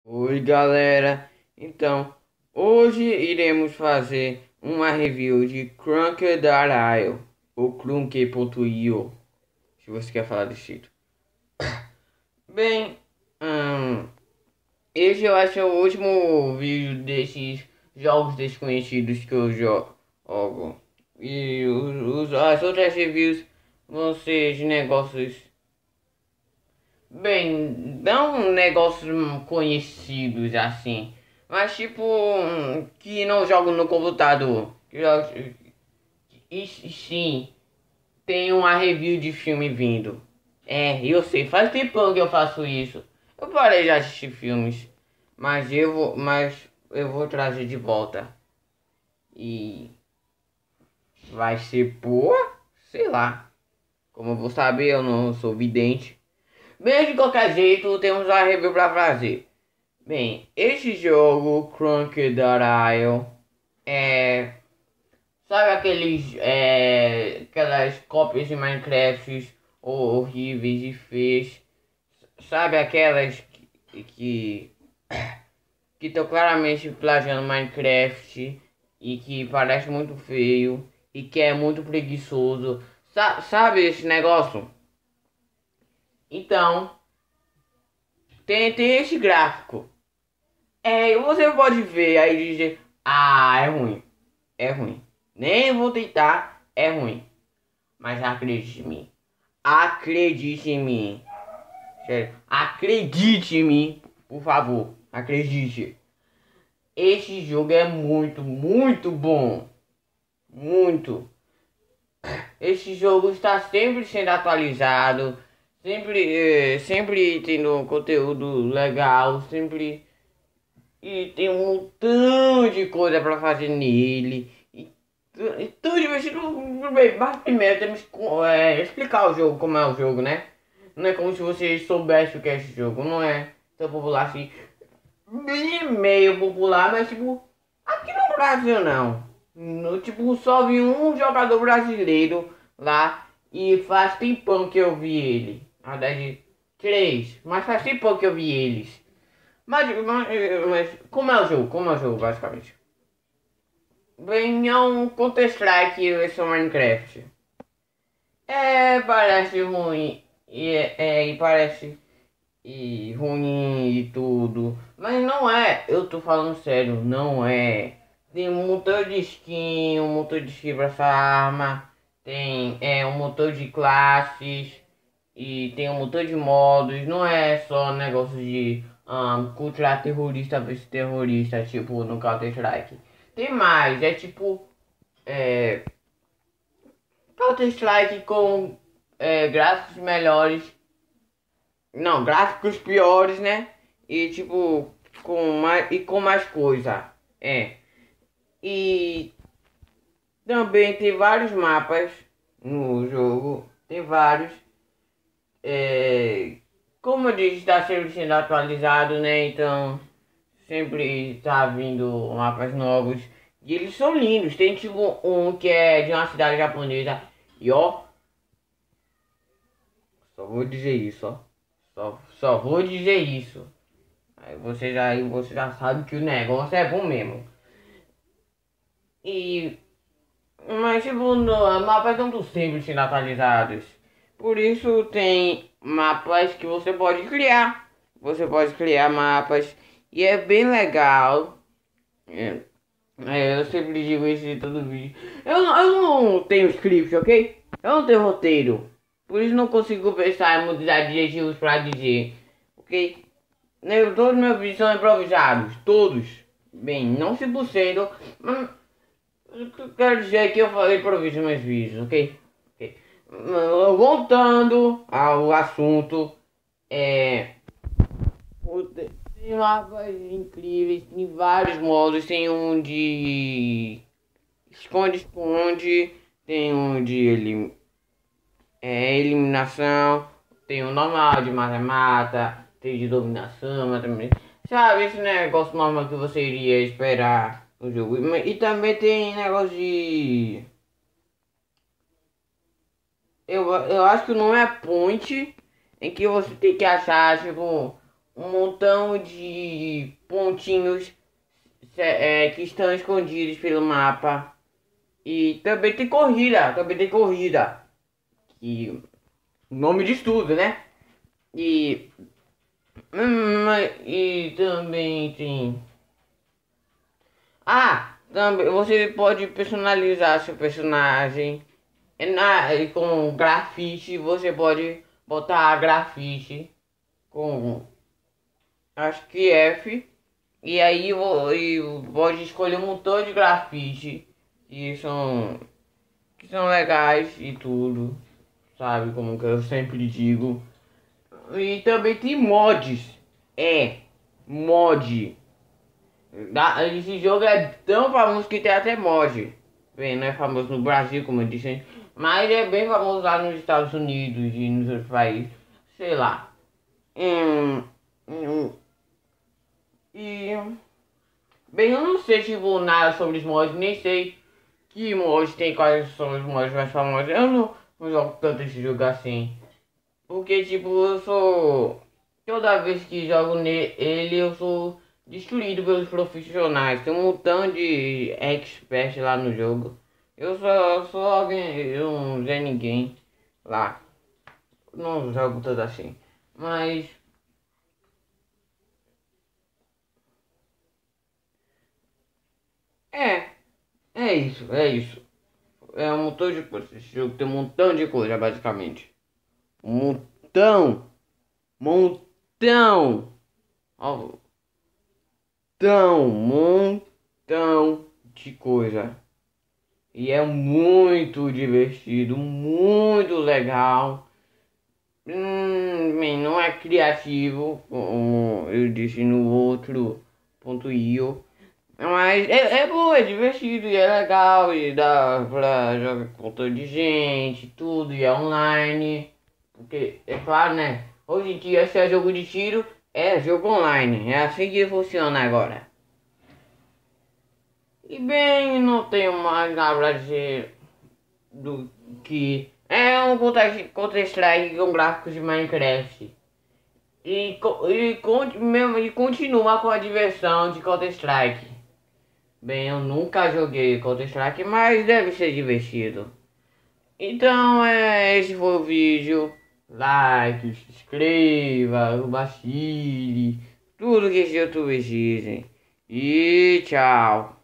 Oi galera, então hoje iremos fazer uma review de Crocodile ou Crunk.io, se você quer falar desse jeito. Bem, esse eu acho é o último vídeo desses jogos desconhecidos que eu jogo. E as outras reviews vão ser de negócios. Bem, não negócios conhecidos assim, mas tipo que não jogam no computador. E sim, tem uma review de filme vindo. É, eu sei, faz tempo que eu faço isso. Eu parei de assistir filmes, mas eu vou trazer de volta. E vai ser por, sei lá. Como eu vou saber, eu não sou vidente. Bem, de qualquer jeito, temos a review pra fazer. Bem, esse jogo, Crocodile, é... Sabe aquelas cópias de Minecraft horríveis e feias? Sabe aquelas que estão claramente plagiando Minecraft e que parece muito feio e que é muito preguiçoso? Sabe esse negócio? Então, tem esse gráfico. É, você pode ver aí dizer, ah, é ruim, é ruim. Nem vou tentar, é ruim. Mas acredite em mim, sério, acredite em mim, por favor, acredite. Esse jogo é muito bom, muito. Esse jogo está sempre sendo atualizado, sempre tendo conteúdo legal, sempre. E tem um montão de coisa pra fazer nele. E tão divertido. Bem, mas primeiro temos que explicar o jogo, como é o jogo, né? Não é como se você soubesse o que é esse jogo. Não é tão popular assim. Bem meio popular, mas tipo. Aqui no Brasil não. No, tipo, só vi um jogador brasileiro lá. E faz tempão que eu vi ele. Na verdade, três. Mas faz tempão que eu vi eles. Mas como é o jogo? Como é o jogo, basicamente? Bem, é um Counter-Strike versão Minecraft. É, parece ruim. E parece ruim e tudo. Mas não é. Eu tô falando sério, não é. Tem um motor de skin, um motor de skin pra essa arma. Tem um motor de classes. E tem um montão de modos, não é só negócio de culturar terrorista versus terrorista, tipo no Counter-Strike. Tem mais, é tipo é, Counter-Strike com gráficos melhores, não, gráficos piores, né? E tipo com mais coisa. É. E também tem vários mapas no jogo, tem vários. É, como eu disse, está sempre sendo atualizado, né? Então sempre está vindo mapas novos. E eles são lindos. Tem tipo um que é de uma cidade japonesa. E ó, só vou dizer isso, ó. Só vou dizer isso. Aí você já sabe que o negócio é bom mesmo. E mas tipo, mapas não estão sempre sendo atualizados. Por isso tem mapas que você pode criar. Você pode criar mapas e é bem legal. É, eu sempre digo isso em todo vídeo. Eu não tenho script, ok? Eu não tenho roteiro. Por isso não consigo pensar em muitos adjetivos pra dizer, ok? Todos meus vídeos são improvisados, todos. Bem, não 100%, mas quero dizer que eu falei improviso nos meus vídeos, ok? Ok. Voltando ao assunto, é. Tem mapas incríveis, tem vários modos, tem um de esconde-esconde, tem um de eliminação, tem o normal de mata-mata, tem de dominação, mas também. Sabe, esse negócio normal que você iria esperar no jogo. E também tem negócio de. Eu acho que não é point em que você tem que achar, tipo. um montão de pontinhos que estão escondidos pelo mapa. E também tem corrida. Que o nome diz tudo, né? E, e também tem. Ah, também você pode personalizar seu personagem. E com grafite, você pode botar grafite com acho que F. E aí e pode escolher um montão de grafite que são legais e tudo. Sabe como que eu sempre digo. E também tem mods. Mod. Esse jogo é tão famoso que tem até mod. Bem, não é famoso no Brasil, como eu disse, mas é bem famoso lá nos Estados Unidos e nos outros países. Sei lá. E. Bem, eu não sei tipo nada sobre os mods, nem sei que mods tem, quais são os mods mais famosos. Eu não jogo tanto esse jogo assim. Porque, tipo, eu sou. Toda vez que jogo nele, eu sou destruído pelos profissionais. Tem um montão de experts lá no jogo. Eu sou alguém, eu não sei ninguém lá. Não jogo tanto assim. Mas. É, é isso, é isso. É um montão de coisa. Esse jogo tem um montão de coisa, basicamente. Um montão. Montão. Ó, montão de coisa. E é muito divertido, muito legal. Não é criativo, como eu disse no outro ponto io. Mas é bom, é divertido e é legal. E dá pra jogar com um de gente, tudo, e é online. Porque, é claro, né? Hoje em dia, se é jogo de tiro, é jogo online. É assim que funciona agora. E bem, não tenho mais nada pra dizer do que é um Counter-Strike com gráficos de Minecraft. E continua com a diversão de Counter-Strike. Bem, eu nunca joguei Counter-Strike, mas deve ser divertido. Então, esse foi o vídeo. Like, se inscreva, compartilhe, tudo que esses youtubers dizem. E tchau.